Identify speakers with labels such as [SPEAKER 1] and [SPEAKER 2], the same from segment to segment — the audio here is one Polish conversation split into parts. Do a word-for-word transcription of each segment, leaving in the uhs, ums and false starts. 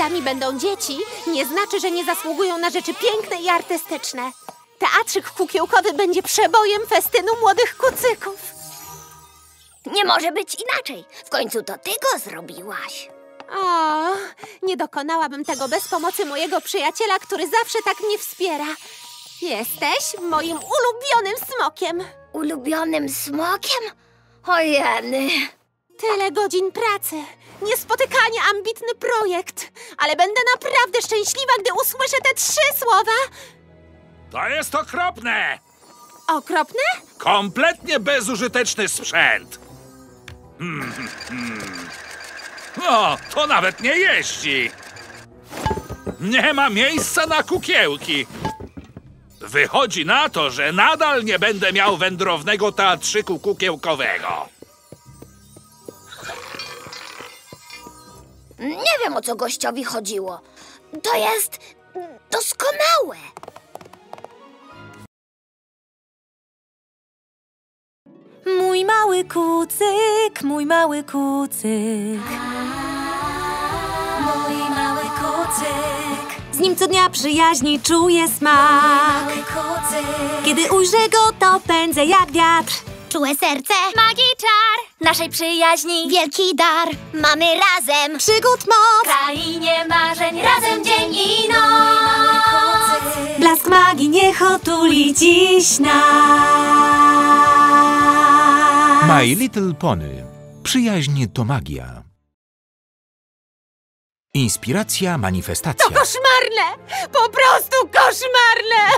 [SPEAKER 1] bohaterami będą dzieci, nie znaczy, że nie zasługują na rzeczy piękne i artystyczne. Teatrzyk kukiełkowy będzie przebojem festynu młodych kucyków.
[SPEAKER 2] Nie może być inaczej. W końcu to ty go zrobiłaś.
[SPEAKER 1] O, nie dokonałabym tego bez pomocy mojego przyjaciela, który zawsze tak mnie wspiera. Jesteś moim ulubionym smokiem.
[SPEAKER 2] Ulubionym smokiem? Ojeny.
[SPEAKER 1] Tyle godzin pracy. Niespotykanie ambitny projekt. Ale będę naprawdę szczęśliwa, gdy usłyszę te trzy słowa.
[SPEAKER 3] To jest okropne!
[SPEAKER 1] Okropne?
[SPEAKER 3] Kompletnie bezużyteczny sprzęt. Hmm, hmm. No, to nawet nie jeździ. Nie ma miejsca na kukiełki. Wychodzi na to, że nadal nie będę miał wędrownego teatrzyku kukiełkowego.
[SPEAKER 2] Nie wiem, o co gościowi chodziło. To jest doskonałe.
[SPEAKER 4] Mój mały kucyk, mój mały kucyk. Mój mały kucyk. Z nim co dnia przyjaźni czuję smak. Mój kucyk. Kiedy ujrzę go, to pędzę jak wiatr.
[SPEAKER 2] Czułe serce,
[SPEAKER 4] Magii czar naszej przyjaźni.
[SPEAKER 2] wielki dar, mamy razem.
[SPEAKER 4] Przygód moc.
[SPEAKER 2] W krainie marzeń, razem dzień i noc.
[SPEAKER 4] Blask magii niech otuli dziś nas.
[SPEAKER 5] My Little Pony. Przyjaźń to magia. Inspiracja, manifestacja.
[SPEAKER 1] To koszmarne! Po prostu koszmarne!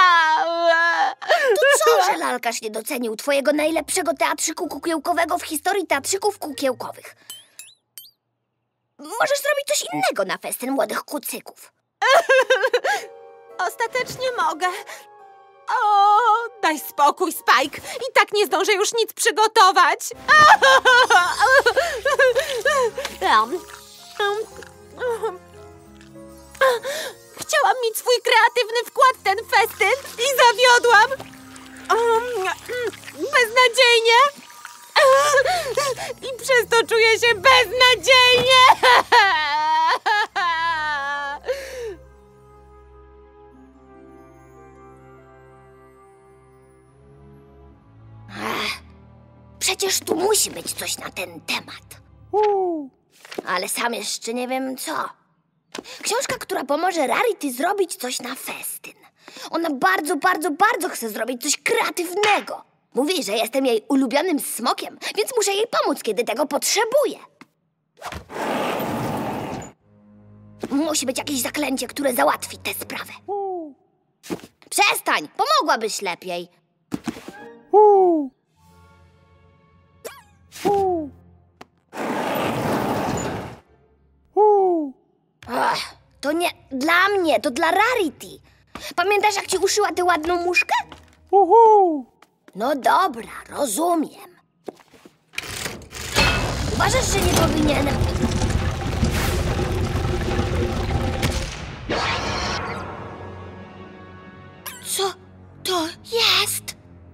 [SPEAKER 2] To co, że lalkarz nie docenił twojego najlepszego teatrzyku kukiełkowego w historii teatrzyków kukiełkowych? Możesz zrobić coś innego na festyn młodych kucyków.
[SPEAKER 1] Ostatecznie mogę. O, daj spokój, Spike. I tak nie zdążę już nic przygotować. Chciałam mieć swój kreatywny wkład w ten festyn i zawiodłam. Beznadziejnie. I przez to czuję się beznadziejnie.
[SPEAKER 2] Ech, przecież tu musi być coś na ten temat. Ale sam jeszcze nie wiem co. Książka, która pomoże Rarity zrobić coś na festyn. Ona bardzo, bardzo, bardzo chce zrobić coś kreatywnego. Mówi, że jestem jej ulubionym smokiem, więc muszę jej pomóc, kiedy tego potrzebuje. Musi być jakieś zaklęcie, które załatwi tę sprawę. Przestań! Pomogłabyś lepiej. Ach, to nie dla mnie, to dla Rarity. Pamiętasz, jak ci uszyła tę ładną muszkę? No dobra, rozumiem. Uważasz, że nie powinienem... Co to jest?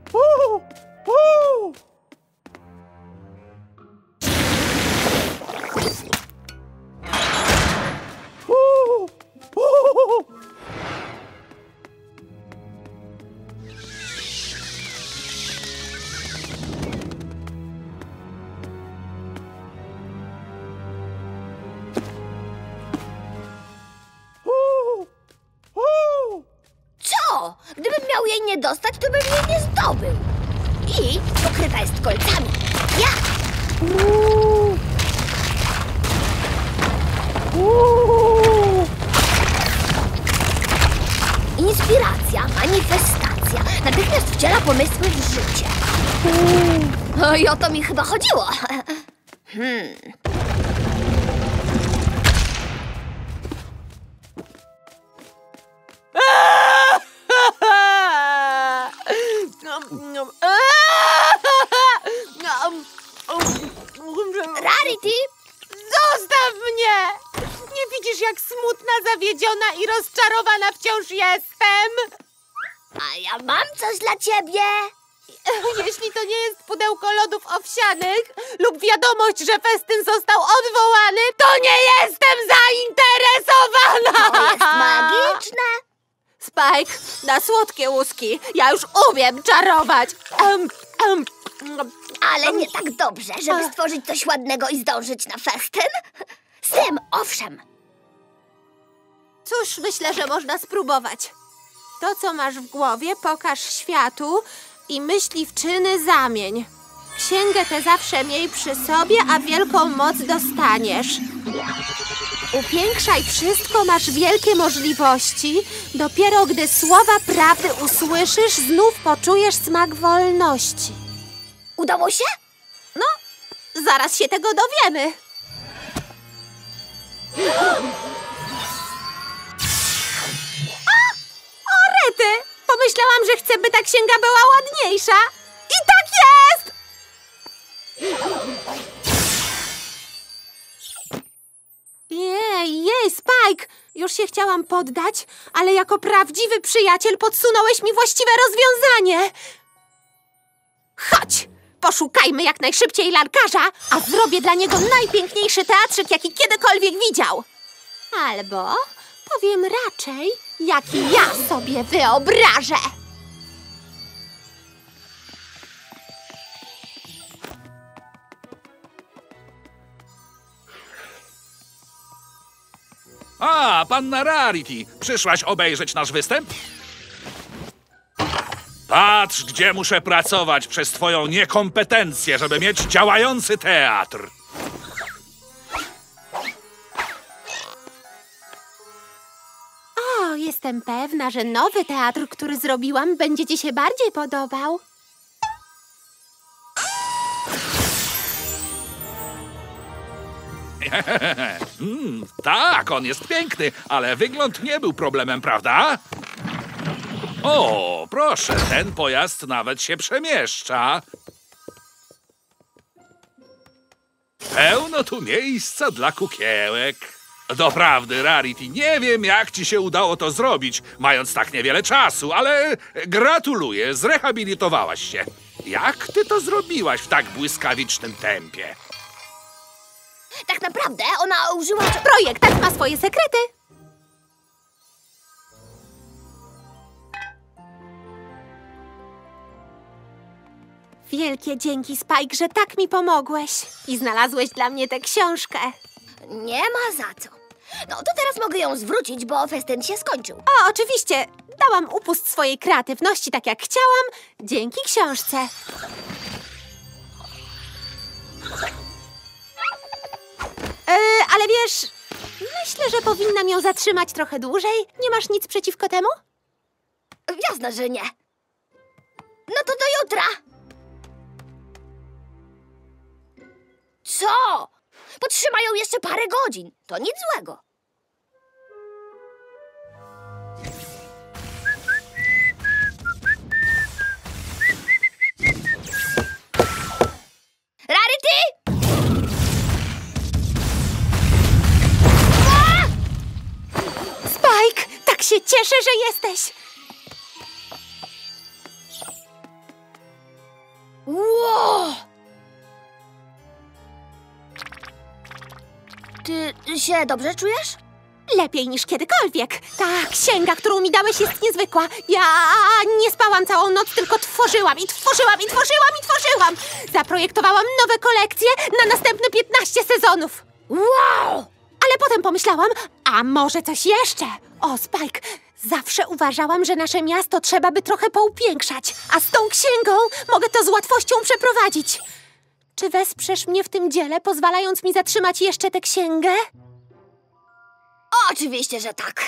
[SPEAKER 2] Co? Gdybym miał jej nie dostać, to bym jej nie zdobył. I pokryta jest kolcami. Ja! Inspiracja, manifestacja. Natychmiast wciela pomysły w życie. No i o to mi chyba chodziło. Hmm. Rarity?
[SPEAKER 1] Zostaw mnie! Nie widzisz, jak smutna, zawiedziona i rozczarowana wciąż jestem?
[SPEAKER 2] A ja mam coś dla ciebie.
[SPEAKER 1] Jeśli to nie jest pudełko lodów owsianych lub wiadomość, że festyn został odwołany, to nie jestem zainteresowana!
[SPEAKER 2] To jest magiczne.
[SPEAKER 1] Spike, na słodkie łuski. Ja już umiem czarować. Um, um.
[SPEAKER 2] Ale nie tak dobrze, żeby stworzyć coś ładnego i zdążyć na festyn. Z tym, owszem.
[SPEAKER 1] Cóż, myślę, że można spróbować. To, co masz w głowie, pokaż światu i myśli w czyny zamień. Księgę tę zawsze miej przy sobie, a wielką moc dostaniesz. Upiększaj wszystko, masz wielkie możliwości. Dopiero gdy słowa prawdy usłyszysz, znów poczujesz smak wolności.
[SPEAKER 2] Udało się?
[SPEAKER 1] No, zaraz się tego dowiemy. O, o rety! Pomyślałam, że chcę, by ta księga była ładniejsza. I tak jest! Jej, jej, Spike! Już się chciałam poddać, ale jako prawdziwy przyjaciel podsunąłeś mi właściwe rozwiązanie. Chodź! Poszukajmy jak najszybciej lalkarza, a zrobię dla niego najpiękniejszy teatrzyk, jaki kiedykolwiek widział. Albo powiem raczej, jaki ja sobie wyobrażę.
[SPEAKER 3] A, panna Rarity, przyszłaś obejrzeć nasz występ? Patrz, gdzie muszę pracować przez twoją niekompetencję, żeby mieć działający teatr.
[SPEAKER 1] O, jestem pewna, że nowy teatr, który zrobiłam, będzie ci się bardziej podobał.
[SPEAKER 3] mm, tak, on jest piękny, ale wygląd nie był problemem, prawda? O, proszę, ten pojazd nawet się przemieszcza. Pełno tu miejsca dla kukiełek. Doprawdy, Rarity, nie wiem, jak ci się udało to zrobić, mając tak niewiele czasu, ale gratuluję, zrehabilitowałaś się. Jak ty to zrobiłaś w tak błyskawicznym tempie?
[SPEAKER 2] Tak naprawdę ona użyła...
[SPEAKER 1] Projekt tak ma swoje sekrety. Wielkie dzięki, Spike, że tak mi pomogłeś. I znalazłeś dla mnie tę książkę.
[SPEAKER 2] Nie ma za co. No to teraz mogę ją zwrócić, bo festyn się skończył.
[SPEAKER 1] O, oczywiście. Dałam upust swojej kreatywności tak jak chciałam, dzięki książce. Yy, ale wiesz, myślę, że powinnam ją zatrzymać trochę dłużej. Nie masz nic przeciwko temu?
[SPEAKER 2] Jasne, że nie. No to do jutra. Co? Potrzymają jeszcze parę godzin. To nic złego. Rarity! A!
[SPEAKER 1] Spike, tak się cieszę, że jesteś.
[SPEAKER 2] Wow! Ty się dobrze czujesz?
[SPEAKER 1] Lepiej niż kiedykolwiek. Ta księga, którą mi dałeś, jest niezwykła. Ja nie spałam całą noc, tylko tworzyłam i tworzyłam i tworzyłam i tworzyłam. Zaprojektowałam nowe kolekcje na następne piętnaście sezonów.
[SPEAKER 2] Wow!
[SPEAKER 1] Ale potem pomyślałam, a może coś jeszcze? O, Spike, zawsze uważałam, że nasze miasto trzeba by trochę poupiększać, a z tą księgą mogę to z łatwością przeprowadzić. Czy wesprzesz mnie w tym dziele, pozwalając mi zatrzymać jeszcze tę księgę?
[SPEAKER 2] Oczywiście, że tak.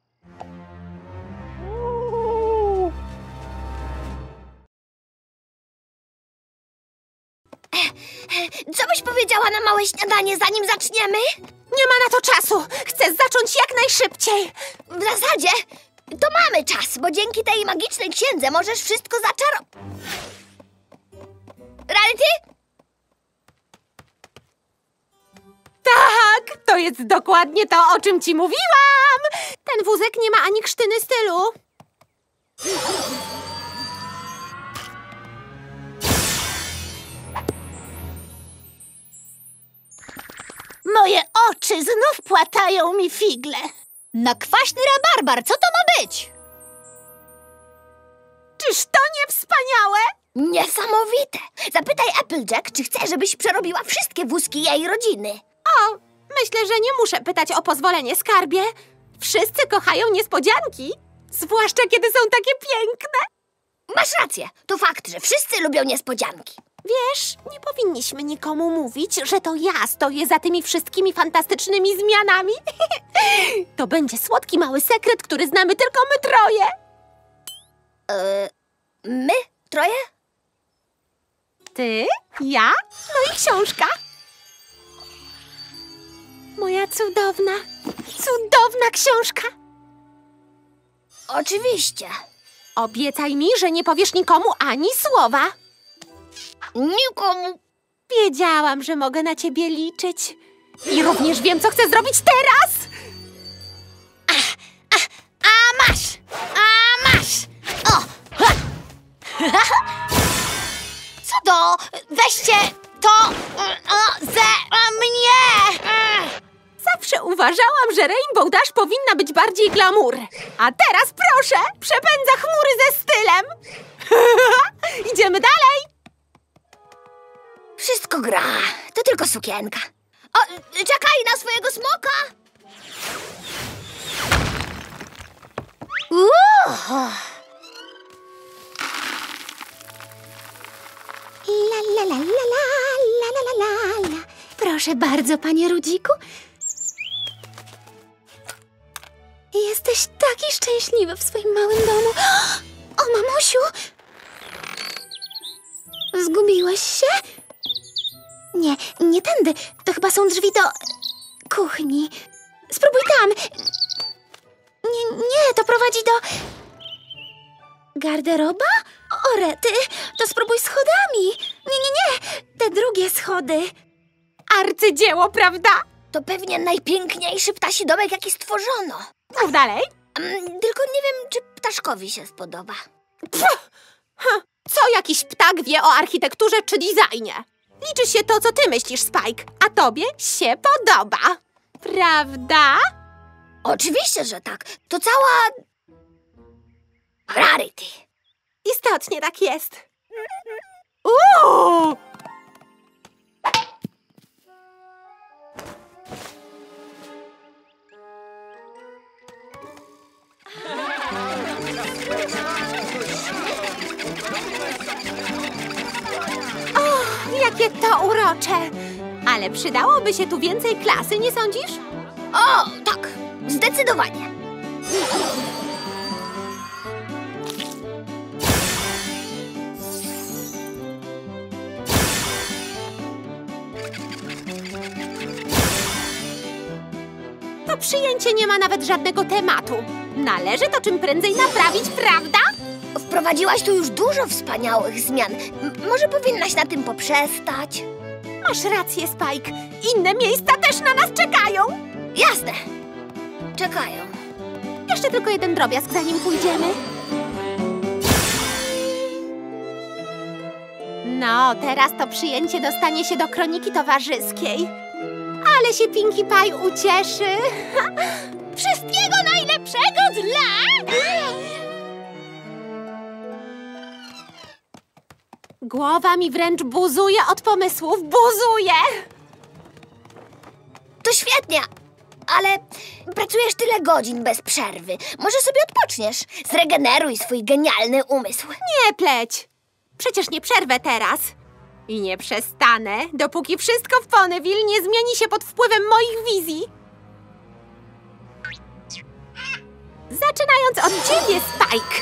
[SPEAKER 2] Co byś powiedziała na małe śniadanie, zanim zaczniemy?
[SPEAKER 1] Nie ma na to czasu. Chcę zacząć jak najszybciej.
[SPEAKER 2] W zasadzie to mamy czas, bo dzięki tej magicznej księdze możesz wszystko zaczarować. Rarity?
[SPEAKER 1] Tak, to jest dokładnie to, o czym ci mówiłam. Ten wózek nie ma ani krztyny stylu. Moje oczy znów płatają mi figle.
[SPEAKER 2] Na kwaśny rabarbar, co to ma być?
[SPEAKER 1] Czyż to nie wspaniałe?
[SPEAKER 2] Niesamowite! Zapytaj Applejack, czy chce, żebyś przerobiła wszystkie wózki jej rodziny.
[SPEAKER 1] O, myślę, że nie muszę pytać o pozwolenie, skarbie. Wszyscy kochają niespodzianki, zwłaszcza kiedy są takie piękne.
[SPEAKER 2] Masz rację, to fakt, że wszyscy lubią niespodzianki.
[SPEAKER 1] Wiesz, nie powinniśmy nikomu mówić, że to ja stoję za tymi wszystkimi fantastycznymi zmianami. To będzie słodki mały sekret, który znamy tylko my troje.
[SPEAKER 2] Eee, my? Troje?
[SPEAKER 1] Ty, ja, no i książka. Moja cudowna, cudowna książka.
[SPEAKER 2] Oczywiście.
[SPEAKER 1] Obiecaj mi, że nie powiesz nikomu ani słowa.
[SPEAKER 2] Nikomu.
[SPEAKER 1] Wiedziałam, że mogę na ciebie liczyć. I również wiem, co chcę zrobić teraz.
[SPEAKER 2] A masz! A masz! O! Ha! Co to? Weźcie to o, ze mnie!
[SPEAKER 1] Zawsze uważałam, że Rainbow Dash powinna być bardziej glamour. A teraz proszę, przepędza chmury ze stylem. Idziemy dalej.
[SPEAKER 2] Wszystko gra. To tylko sukienka. O, czekaj na swojego smoka! Uuu.
[SPEAKER 1] La la la la la la la la la la. Proszę bardzo, panie Rudziku. Jesteś taki szczęśliwy w swoim małym domu. O, mamusiu! Zgubiłeś się? Nie, nie tędy. To chyba są drzwi do kuchni. Spróbuj tam. Nie, nie, to prowadzi do garderoba? O, rety, to spróbuj schodami. Nie, nie, nie, te drugie schody. Arcydzieło, prawda?
[SPEAKER 2] To pewnie najpiękniejszy ptasi domek, jaki stworzono.
[SPEAKER 1] Mów dalej.
[SPEAKER 2] Mm, tylko nie wiem, czy ptaszkowi się spodoba.
[SPEAKER 1] Pff, ha, co jakiś ptak wie o architekturze czy designie? Liczy się to, co ty myślisz, Spike, a tobie się podoba. Prawda?
[SPEAKER 2] Oczywiście, że tak. To cała... Rarity.
[SPEAKER 1] Istotnie tak jest. Uuu! O, jakie to urocze! Ale przydałoby się tu więcej klasy, nie sądzisz?
[SPEAKER 2] O, tak. Zdecydowanie.
[SPEAKER 1] To przyjęcie nie ma nawet żadnego tematu. Należy to czym prędzej naprawić, prawda?
[SPEAKER 2] Wprowadziłaś tu już dużo wspaniałych zmian. M- może powinnaś na tym poprzestać?
[SPEAKER 1] Masz rację, Spike. Inne miejsca też na nas czekają.
[SPEAKER 2] Jasne. Czekają.
[SPEAKER 1] Jeszcze tylko jeden drobiazg, zanim pójdziemy. No, teraz to przyjęcie dostanie się do kroniki towarzyskiej. Ale się Pinkie Pie ucieszy. Wszystkiego najlepszego dla... Głowa mi wręcz buzuje od pomysłów. Buzuje!
[SPEAKER 2] To świetnie, ale pracujesz tyle godzin bez przerwy. Może sobie odpoczniesz? Zregeneruj swój genialny umysł.
[SPEAKER 1] Nie pleć. Przecież nie przerwę teraz. I nie przestanę, dopóki wszystko w Ponyville nie zmieni się pod wpływem moich wizji. Zaczynając od ciebie, Spike.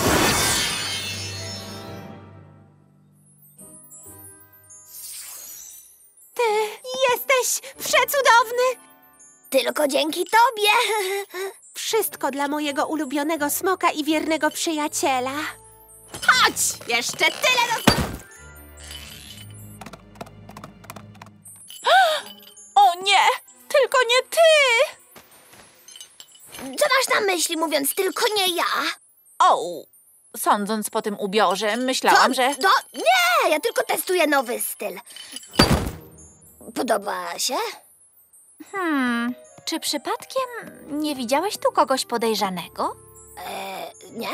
[SPEAKER 1] Ty jesteś przecudowny.
[SPEAKER 2] Tylko dzięki tobie.
[SPEAKER 1] Wszystko dla mojego ulubionego smoka i wiernego przyjaciela. Chodź! Jeszcze tyle do...
[SPEAKER 4] O nie! Tylko nie ty!
[SPEAKER 2] Co masz na myśli, mówiąc tylko nie ja?
[SPEAKER 4] O, sądząc po tym ubiorze, myślałam,
[SPEAKER 2] Co?
[SPEAKER 4] że...
[SPEAKER 2] To... Nie, ja tylko testuję nowy styl. Podoba się?
[SPEAKER 4] Hmm, czy przypadkiem nie widziałeś tu kogoś podejrzanego?
[SPEAKER 2] Eee, nie?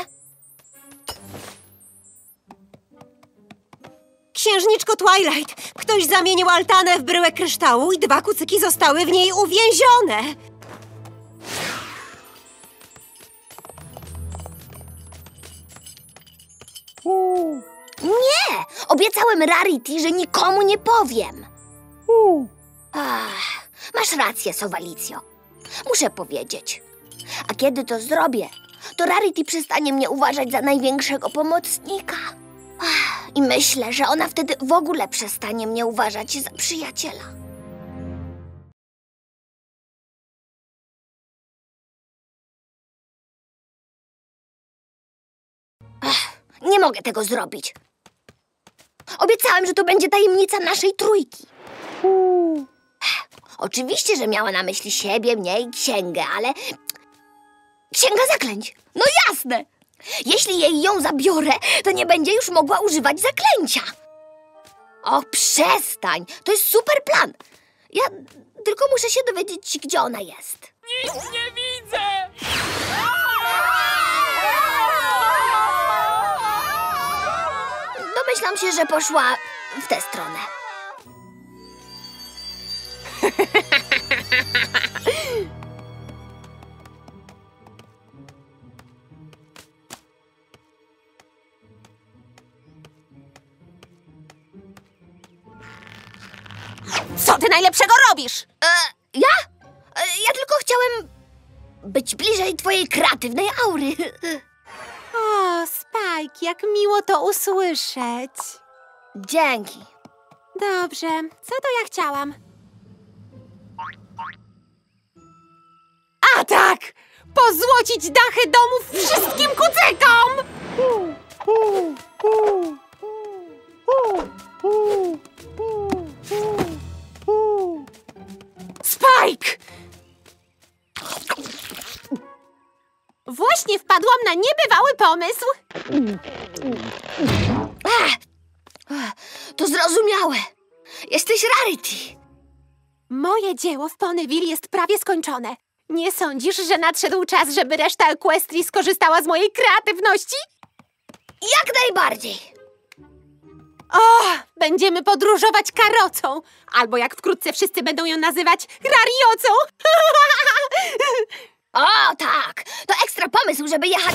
[SPEAKER 6] Księżniczko Twilight, ktoś zamienił altanę w bryłę kryształu i dwa kucyki zostały w niej uwięzione.
[SPEAKER 2] Nie! Obiecałem Rarity, że nikomu nie powiem. Ach, masz rację, Sowalicjo. Muszę powiedzieć. A kiedy to zrobię, to Rarity przestanie mnie uważać za największego pomocnika. Ach, I myślę, że ona wtedy w ogóle przestanie mnie uważać za przyjaciela. Ach, nie mogę tego zrobić. Obiecałem, że to będzie tajemnica naszej trójki. Oczywiście, że miała na myśli siebie, mnie i księgę, ale... Księga zaklęć! No jasne! Jeśli jej ją zabiorę, to nie będzie już mogła używać zaklęcia. O, przestań! To jest super plan! Ja tylko muszę się dowiedzieć, gdzie ona jest.
[SPEAKER 7] Nic nie widzę!
[SPEAKER 2] Domyślam się, że poszła w tę stronę.
[SPEAKER 1] Co ty najlepszego robisz?
[SPEAKER 2] E, ja? E, ja tylko chciałem być bliżej twojej kreatywnej aury.
[SPEAKER 1] O, Spike, jak miło to usłyszeć.
[SPEAKER 2] Dzięki.
[SPEAKER 1] Dobrze, co to ja chciałam? A tak! Pozłocić dachy domów wszystkim kucykom! Spike! Właśnie wpadłam na niebywały pomysł.
[SPEAKER 2] Ach, to zrozumiałe. Jesteś Rarity.
[SPEAKER 1] Moje dzieło w Ponyville jest prawie skończone. Nie sądzisz, że nadszedł czas, żeby reszta Equestrii skorzystała z mojej kreatywności?
[SPEAKER 2] Jak najbardziej.
[SPEAKER 1] O, będziemy podróżować karocą. Albo jak wkrótce wszyscy będą ją nazywać rariocą.
[SPEAKER 2] O, tak. To ekstra pomysł, żeby jechać...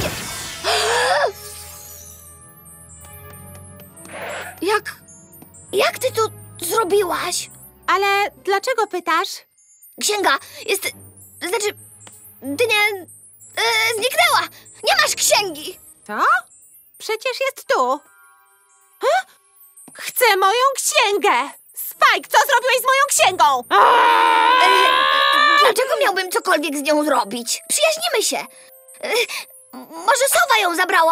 [SPEAKER 2] Jak... Jak ty to zrobiłaś?
[SPEAKER 1] Ale dlaczego pytasz?
[SPEAKER 2] Księga jest... Znaczy... Ty nie... E, zniknęła! Nie masz księgi!
[SPEAKER 1] To? Przecież jest tu. Ha? Chcę moją księgę! Spike, co zrobiłeś z moją księgą?
[SPEAKER 2] E, dlaczego miałbym cokolwiek z nią zrobić? Przyjaźnimy się. E, może sowa ją zabrała?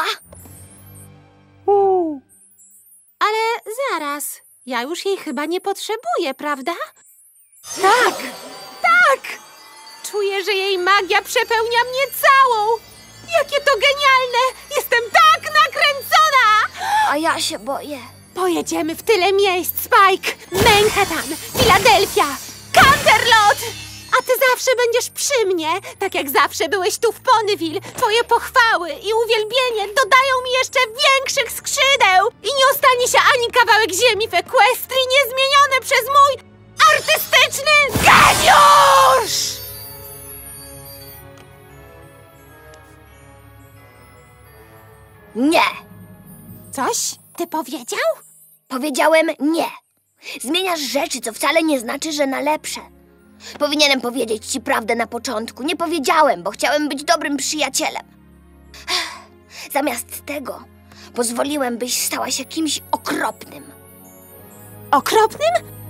[SPEAKER 1] Ale zaraz. Ja już jej chyba nie potrzebuję, prawda? Tak! Tak! Czuję, że jej magia przepełnia mnie całą! Jakie to genialne! Jestem tak nakręcona!
[SPEAKER 2] A ja się boję.
[SPEAKER 1] Pojedziemy w tyle miejsc, Spike! Manhattan, Filadelfia, Canterlot! A ty zawsze będziesz przy mnie, tak jak zawsze byłeś tu w Ponyville. Twoje pochwały i uwielbienie dodają mi jeszcze większych skrzydeł! I nie ostanie się ani kawałek ziemi w Equestrii niezmieniony przez mój artystyczny geniusz!
[SPEAKER 2] Nie.
[SPEAKER 1] Coś ty powiedział?
[SPEAKER 2] Powiedziałem nie. Zmieniasz rzeczy, co wcale nie znaczy, że na lepsze. Powinienem powiedzieć ci prawdę na początku. Nie powiedziałem, bo chciałem być dobrym przyjacielem. Zamiast tego pozwoliłem, byś stała się kimś okropnym.
[SPEAKER 1] Okropnym?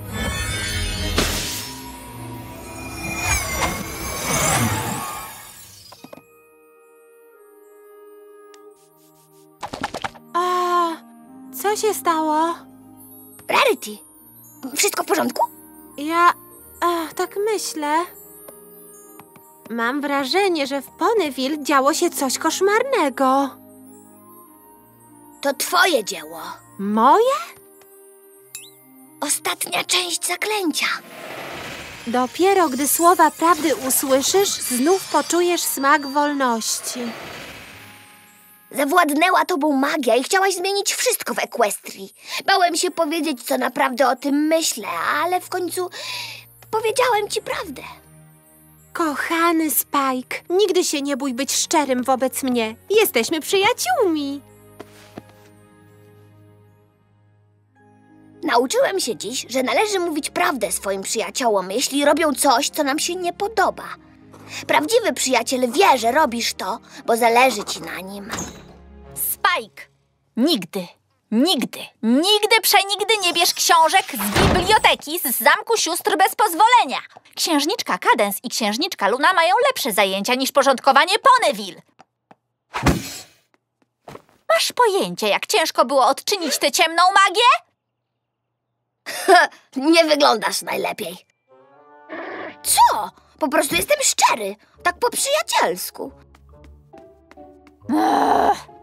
[SPEAKER 1] A, co się stało?
[SPEAKER 2] Rarity, wszystko w porządku?
[SPEAKER 1] Ja a, tak myślę. Mam wrażenie, że w Ponyville działo się coś koszmarnego.
[SPEAKER 2] To twoje dzieło.
[SPEAKER 1] Moje?
[SPEAKER 2] Ostatnia część zaklęcia.
[SPEAKER 1] Dopiero gdy słowa prawdy usłyszysz, znów poczujesz smak wolności.
[SPEAKER 2] Zawładnęła tobą magia i chciałaś zmienić wszystko w Equestrii. Bałem się powiedzieć, co naprawdę o tym myślę, ale w końcu powiedziałem ci prawdę.
[SPEAKER 1] Kochany Spike, nigdy się nie bój być szczerym wobec mnie. Jesteśmy przyjaciółmi.
[SPEAKER 2] Nauczyłem się dziś, że należy mówić prawdę swoim przyjaciołom, jeśli robią coś, co nam się nie podoba. Prawdziwy przyjaciel wie, że robisz to, bo zależy ci na nim.
[SPEAKER 7] Spike, nigdy, nigdy, nigdy przenigdy nie bierz książek z biblioteki z Zamku Sióstr bez pozwolenia. Księżniczka Cadence i księżniczka Luna mają lepsze zajęcia niż porządkowanie Ponyville. Masz pojęcie, jak ciężko było odczynić tę ciemną magię?
[SPEAKER 2] Nie wyglądasz najlepiej. Co? Po prostu jestem szczery. Tak po przyjacielsku.
[SPEAKER 7] Ech.